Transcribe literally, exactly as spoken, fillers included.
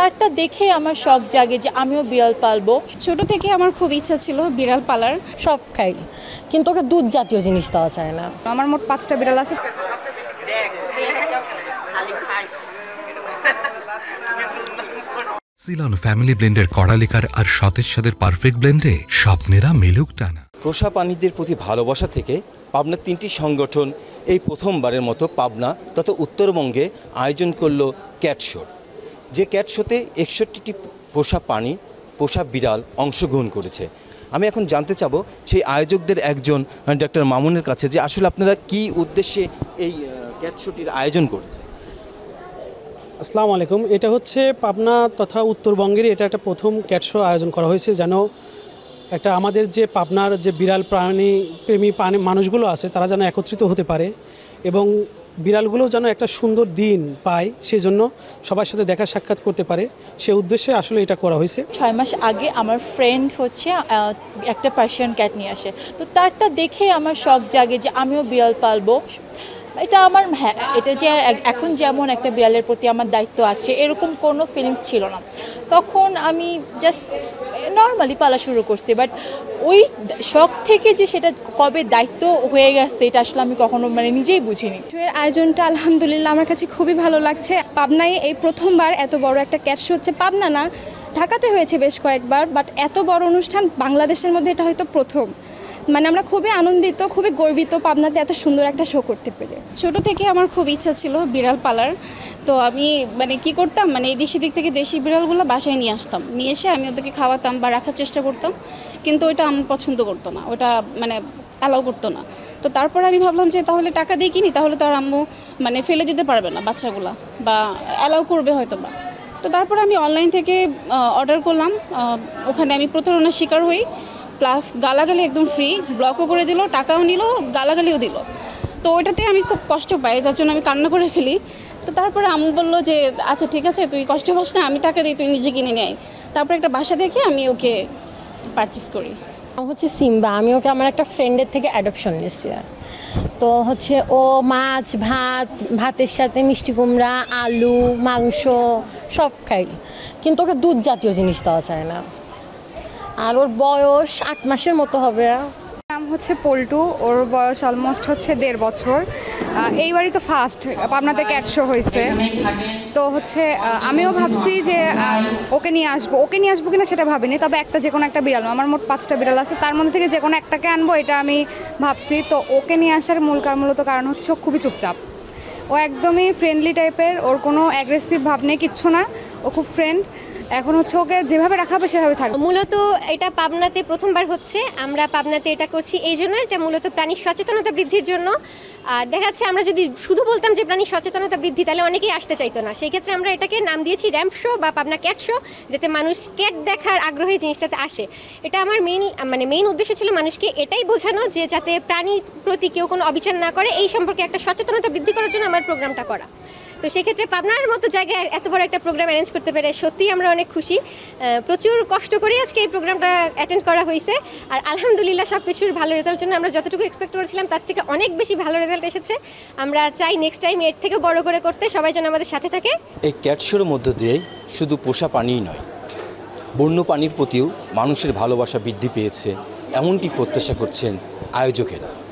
তারটা দেখে আমার শখ জাগে যে আমিও বিড়াল পালবো। ছোট থেকে আমার খুব ইচ্ছা ছিল বিড়াল পালার। সব খাই, কিন্তু ওকে দুধ জাতীয় জিনিস দেওয়া চায় না। আমার মোট পাঁচটা বিড়াল আছে। সিলন ফ্যামিলি ব্লেন্ডের কড়ালিকার আর সতেজ স্বাদের পারফেক্ট ব্লেন্ডে স্বপ্নেরা মেলুক টানা। পোষা প্রাণীদের প্রতি ভালোবাসা থেকে পাবনার তিনটি সংগঠন এই প্রথমবারের মতো পাবনা তথা উত্তরবঙ্গে আয়োজন করলো ক্যাট শোর, যে ক্যাট শোতে একষট্টিটি পোষা প্রাণী পোষা বিড়াল অংশগ্রহণ করেছে। আমি এখন জানতে চাবো সেই আয়োজকদের একজন ডক্টর মামুনের কাছে যে আসলে আপনারা কি উদ্দেশ্যে এই ক্যাট শোটির আয়োজন করেছে। আসসালামু আলাইকুম। এটা হচ্ছে পাবনা তথা উত্তরবঙ্গের এটা একটা প্রথম ক্যাট শো আয়োজন করা হয়েছে, যেন একটা আমাদের যে পাবনার যে বিড়াল প্রাণী প্রেমী প্রাণী মানুষগুলো আছে তারা যেন একত্রিত হতে পারে এবং বিড়ালগুলো যেন একটা সুন্দর দিন পায়, সেজন্য সবার সাথে দেখা সাক্ষাৎ করতে পারে, সে উদ্দেশ্যে আসলে এটা করা হয়েছে। ছয় মাস আগে আমার ফ্রেন্ড হচ্ছে একটা পার্সিয়ান ক্যাট নিয়ে আসে, তো তারটা দেখে আমার শখ জাগে যে আমিও বিড়াল পালবো। এটা আমার হ্যাঁ এটা যে এখন যেমন একটা বিড়ালের প্রতি আমার দায়িত্ব আছে এরকম কোনো ফিলিংস ছিল না, তখন আমি জাস্ট নর্মালি পালা শুরু করছি, বাট ওই শখ থেকে যে সেটা কবে দায়িত্ব হয়ে গেছে এটা আসলে আমি কখনো মানে নিজেই বুঝিনি। এর আয়োজনটা আলহামদুলিল্লাহ আমার কাছে খুবই ভালো লাগছে। পাবনায় এই প্রথমবার এত বড় একটা ক্যাট শো হচ্ছে। পাবনা না, ঢাকাতে হয়েছে বেশ কয়েকবার, বাট এত বড় অনুষ্ঠান বাংলাদেশের মধ্যে এটা হয়তো প্রথম। মানে আমরা খুবই আনন্দিত, খুবই গর্বিত পাবনাতে এত সুন্দর একটা শো করতে পেরে। ছোট থেকে আমার খুব ইচ্ছা ছিল বিড়াল পালার, তো আমি মানে কি করতাম, মানে এই দেশি দিক থেকে দেশি বিড়ালগুলো বাসায় নিয়ে আসতাম, নিয়ে এসে আমি ওদেরকে খাওয়াতাম বা রাখার চেষ্টা করতাম, কিন্তু ওইটা আমি পছন্দ করতো না, ওটা মানে অ্যালাউ করতো না। তো তারপরে আমি ভাবলাম যে তাহলে টাকা দিয়ে কিনি, তাহলে তো আর আম্মু মানে ফেলে দিতে পারবে না বাচ্চাগুলা, বা অ্যালাউ করবে হয়তো বা। তো তারপরে আমি অনলাইন থেকে অর্ডার করলাম, ওখানে আমি প্রতারণার শিকার হই, প্লাস গালাগালি একদম ফ্রি, ব্লকও করে দিল, টাকাও নিল, গালাগালিও দিল। তো ওইটাতে আমি খুব কষ্ট পাই, যার জন্য আমি কান্না করে ফেলি। তো তারপরে আম্মু বললো যে আচ্ছা ঠিক আছে, তুই কষ্ট পাস না, আমি টাকা দিই, তুই নিজে কিনে নেয়। তারপরে একটা বাসা দেখে আমি ওকে পারচেস করি। হচ্ছে সিম্বা, আমি ওকে আমার একটা ফ্রেন্ডের থেকে অ্যাডপশন নিয়েছি। তো হচ্ছে ও মাছ ভাত ভাতের সাথে মিষ্টি কুমড়া আলু মাংস সব খাই, কিন্তু ওকে দুধ জাতীয় জিনিস দেওয়া চায় না। আর ওর বয়স আট মাসের মতো হবে। নাম হচ্ছে পল্টু, ওর বয়স অলমোস্ট হচ্ছে দেড় বছর। এইবারই তো ফার্স্ট পাবনাতে ক্যাট শো হয়েছে, তো হচ্ছে আমিও ভাবছি যে ওকে নিয়ে আসবো, ওকে নিয়ে আসবো কিনা সেটা ভাবিনি, তবে একটা যে কোনো একটা বিড়াল, আমার মোট পাঁচটা বিড়াল আছে, তার মধ্যে থেকে যে কোনো একটাকে আনবো এটা আমি ভাবছি। তো ওকে নিয়ে আসার মূল কারণ মূলত কারণ হচ্ছে ও খুবই চুপচাপ, ও একদমই ফ্রেন্ডলি টাইপের, ওর কোনো অ্যাগ্রেসিভ ভাব নেই, কিচ্ছু না, ও খুব ফ্রেন্ড। এখন হচ্ছে ওকে যেভাবে রাখা হবে সেভাবে থাকবে। মূলত এটা পাবনাতে প্রথমবার হচ্ছে, আমরা পাবনাতে এটা করছি এই জন্য, এটা মূলত প্রাণীর সচেতনতা বৃদ্ধির জন্য। আর দেখা যাচ্ছে আমরা যদি শুধু বলতাম যে প্রাণীর সচেতনতা বৃদ্ধি, তাহলে অনেকেই আসতে চাইতো না। সেই ক্ষেত্রে আমরা এটাকে নাম দিয়েছি র্যাম্প শো বা পাবনা ক্যাট শো, যাতে মানুষ ক্যাট দেখার আগ্রহে জিনিসটাতে আসে। এটা আমার মেইন মানে মেইন উদ্দেশ্য ছিল মানুষকে এটাই বোঝানো যে যাতে প্রাণীর প্রতি কেউ কোনো অবিচার না করে, এই সম্পর্কে একটা সচেতনতা বৃদ্ধি করার জন্য আমার প্রোগ্রামটা করা। তো সেক্ষেত্রে পাবনার মতো জায়গায় এত বড় একটা প্রোগ্রাম অ্যারেঞ্জ করতে পেরে সত্যিই আমরা অনেক খুশি। প্রচুর কষ্ট করে আজকে এই প্রোগ্রামটা অ্যাটেন্ড করা হয়েছে, আর আলহামদুলিল্লাহ সব কিছুর ভালো রেজাল্টের জন্য আমরা যতটুকু এক্সপেক্ট করেছিলাম তার থেকে অনেক বেশি ভালো রেজাল্ট এসেছে। আমরা চাই নেক্সট টাইম এর থেকে বড় করে করতে, সবাই যেন আমাদের সাথে থাকে। এই ক্যাট শোর মধ্য দিয়েই শুধু পোষা প্রাণীই নয়, বন্য প্রাণীর প্রতিও মানুষের ভালোবাসা বৃদ্ধি পেয়েছে, এমনটি প্রত্যাশা করছেন আয়োজকেরা।